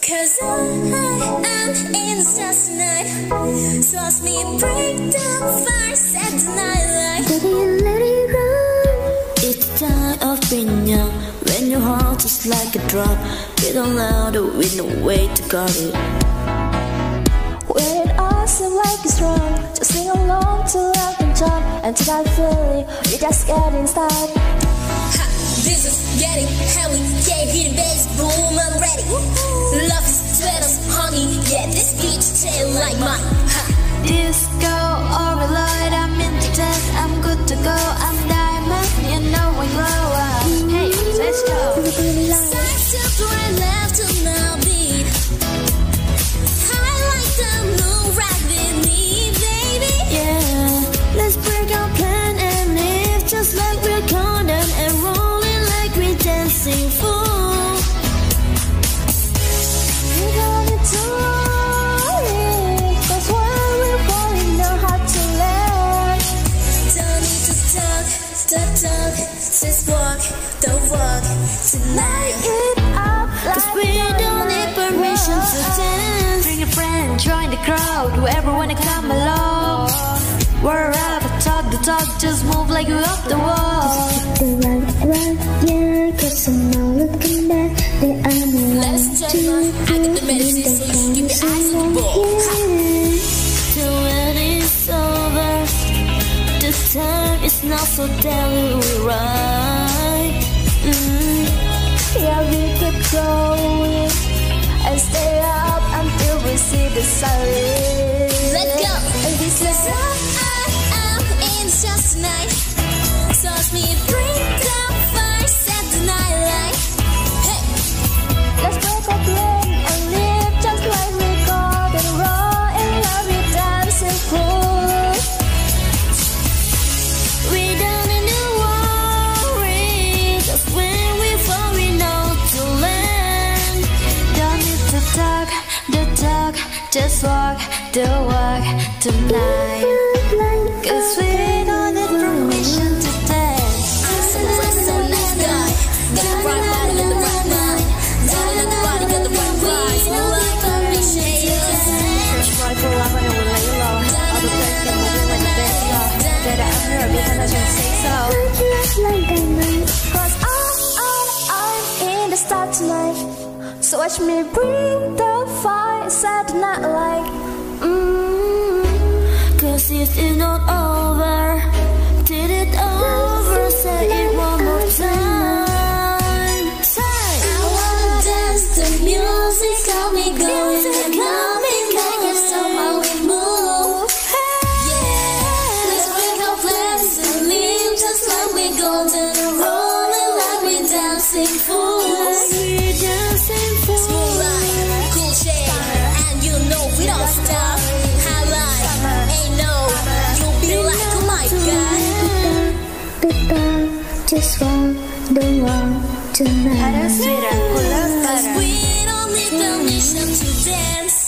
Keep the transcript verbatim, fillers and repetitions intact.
Cause I am in the stars tonight. So watch me break the fire, set the night light. Baby, let it run. It's the time of being young, when your heart is like a drum. Get on louder with no way to guard it. When it all seems like it's wrong, just sing along to love and jump. And to that feeling, we just getting started. Ha, this is getting heavy. Can't hear the bass, boom, I'm ready. Love is sweat us, honey. Yeah, this beat tail like mine. Ha. Disco or light, I'm into that. I'm good to go. I'm diamond, you know we glow up. Hey, let's go. Side to the right, left to now beat. I like the moon right with me, baby. Yeah, let's break our plan and live just like we're golden and rolling like we're dancing fool. We got it to it. That's why we're falling, know how to land. Don't need to talk, stop talk. Just walk, don't walk tonight. It up Cause like we don't need permission to dance. Bring a friend, join the crowd, whoever wanna come along. Wherever, talk the talk, just move like you up the wall. The right, right, yeah, cause I'm not looking back. They are no Ladies and gentlemen, I got the medicine, so you should keep your eyes on the ball. Till when it's over, the time is not so damn right. Mm. Yeah, we keep going and stay up until we see the sun. Let's go! And we say, Cause I, I am in the stars tonight. So watch me bring the fire, set the night light. Hey! let's break our plan and live just like we got and roll in love with dancing fool. We don't need to worry, cause when we fall we know to land. Don't need to talk, the talk, just walk the walk tonight. Cause we don't need permission to dance. I'm so nice, so nice guy. Got the right body, got the right mind. Got the body, got the right vibes. No like a mission to dance. Fresh boy pull up and it will lay low. All the friends get moving when the bass low. That I'm here because I just say so. Cause I, I, I'm in the start tonight. So watch me bring the fire, set the night like mm. Cause if it's not over, did it over, say it one more time. Say I wanna dance to music, got me going and coming back, and somehow we move. Yeah, let's break our plans and live just like we're golden and rolling like we're dancing fools. we dancing for Smooth life, cool shade, and you know we don't stop. High life, ain't no, you'll be like, oh my god. just want the one tonight. Ada sweeter, cool, Cause we don't need permission to dance.